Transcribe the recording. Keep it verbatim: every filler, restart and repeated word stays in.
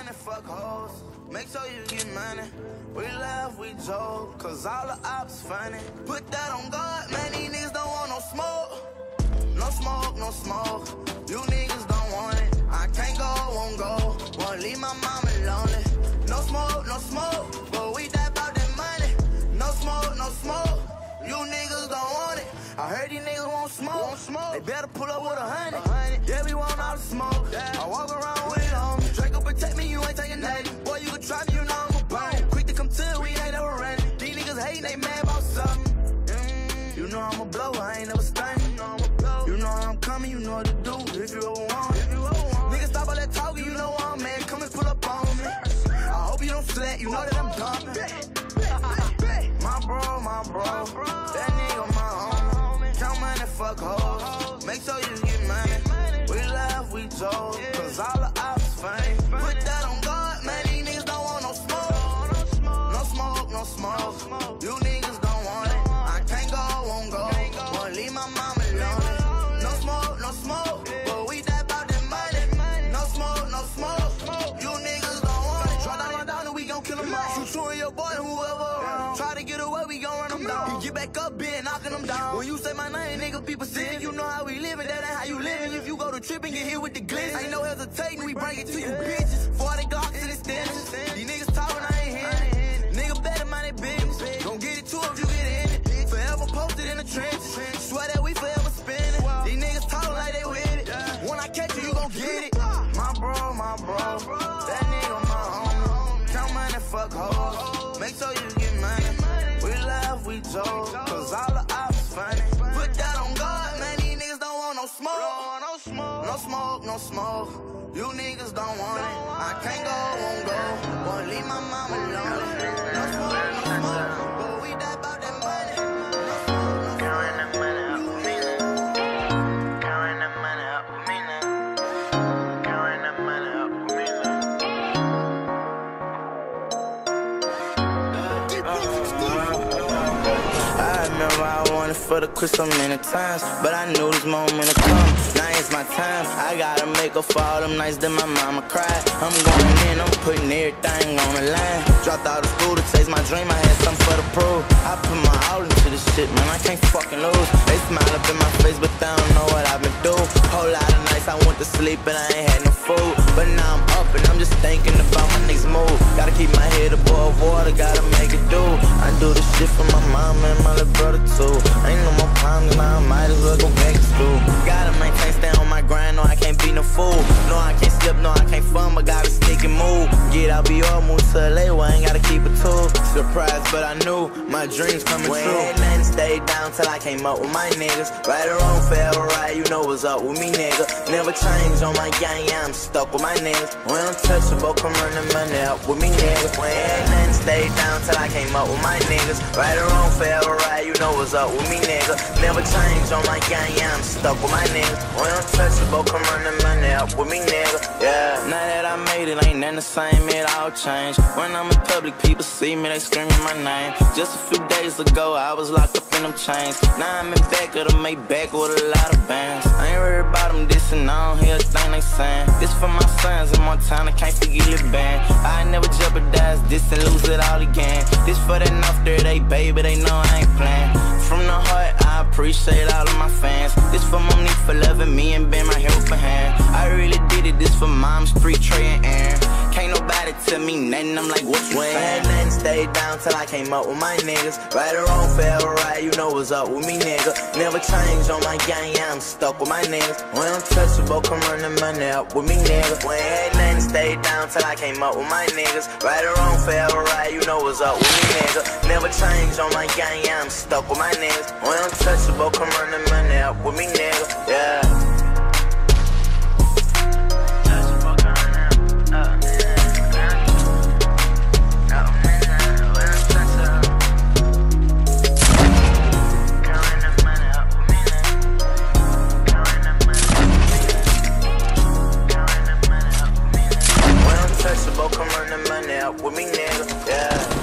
money, fuck hoes. Make sure you get money. We laugh, we joke, cause all the ops funny. Put that on God, man, these niggas don't want no smoke. No smoke, no smoke. You niggas don't want it. I can't go, won't go. Won't leave my mama lonely. No smoke, no smoke. But we die about that money. No smoke, no smoke. You niggas don't want it. I heard these niggas won't smoke. Won't smoke. They better pull up with a hundred. Yeah, we want all the smoke. Yeah. I walk around with it on me. Draco protect me, you ain't taking nothing. Boy, you can try me, you know I'm a bone. Quick to come to, we ain't never running. These niggas hating, they mad about something. Mm. You know I'm a blow, I ain't never stunning. You know I'm a blow. You know I'm coming, you know what to do. If you ever want it. Niggas stop all that talking, you know I'm man. Come and pull up on me. I hope you don't sweat, you know that I'm dumping. My bro, my bro, that nigga my homie. Count money, fuck hoes. Make sure you get money. We laugh, we joke, cause all the ops funny. Put that on God, man, these niggas don't want no smoke. No smoke, no smoke. You niggas don't want it. I can't go, won't go. Won't leave my mama lonely. No smoke, no smoke. But we die about that money. No smoke, no smoke. You niggas don't want it. Drop down, run down, and we gon' kill them all. Shoot you and your boy, whoever. Try to get away, we gon' run them down. Get back up, been knocking them down. When you say my name, nigga, people sick. You know how we living, that ain't how you living. If you go to trip and get hit with the glitz, ain't no hesitating, we bring it to you, bitches. forty Glocks in the stenches. These niggas talking, I ain't hearing it. Nigga better mind their business. Gon' get it too if you get in it. Forever posted in the trenches. Swear that we forever spinning. These niggas talking like they with it. When I catch you, you gon' get it. My bro, my bro, that nigga my homie. Count money, fuck hoes. Make sure you get money. We laugh, we joke, cause all the ops funny. Put that on God, man, these niggas don't want no smoke. No smoke, no smoke. You niggas don't want it. I can't go, won't go. Won't leave my mama lonely. No smoke, no smoke. But we die about that money. No smoke, no smoke. Counting that money up with me now. Counting that money up with me now. Counting that money up with me now. I remember I wanted for the quit so many times, but I knew this moment would come. Now it's my time. I gotta make up for all them nights that my mama cried. I'm going in, I'm putting everything on the line. Dropped out of school to chase my dream, I had something for the proof. I put my all into this shit, man, I can't fucking lose. They smile up in my face, but they don't know what I've been through. Whole lot of nights I went to sleep and I ain't had no food, but now I'm up and I'm just thinking about my next move. Gotta keep my head above water, gotta make it do. I do this shit for my mama and my little brother too. Ain't no more problems now, I might as well go back to school. Gotta maintain, stay on my grind, no I can't be no fool. No I can't slip, no I can't fun, but gotta stick and move. Get out, be all move to L A, where I ain't gotta keep it too. Surprised, but I knew my dreams coming true. Went and stayed down till I came up with my niggas. Right or wrong, forever right, you know what's up with me, nigga. Never change on my gang, yeah, I'm stuck with my niggas. When I'm touchable, come run the money up with me, nigga. Went and stayed down till I came up with my niggas. Right or wrong, forever right, you know what's up with me, nigga. Never change on my gang, yeah, I'm stuck with my niggas. When I'm touchable, come run the money up with me, nigga. Yeah, now that I made it, ain't nothing the same, it all changed. When I'm in public, people see me, they screaming my name. Just a few days ago, I was locked up in them chains. Now I'm in back of the Maybach with a lot of bands. I ain't worried about them dissing, I don't hear a thing they saying. This for my sons in Montana, can't forget the band. I never jeopardize this and lose it all again. This for that North Day, baby, they know I ain't playing. From the heart, I appreciate all of my fans. This for Monique for loving me and being my helping hand. I really did it, this for Mom, Street, Trey, and Aaron. Can't nobody tell me nothing, I'm like, what you saying? Had nothing, stayed down till I came up with my niggas. Right or wrong, forever right, you know what's up with me, nigga. Never change on my gang, yeah, I'm stuck with my niggas. When I'm touchable, come run the money up with me, nigga. When had nothing, stayed down till I came up with my niggas. Right or wrong, forever right, you know what's up with me, nigga. Never change on my gang, yeah, I'm stuck with my niggas. When I'm touchable, come run the money up with me, nigga. Yeah. Come run the money up with me, nigga, yeah.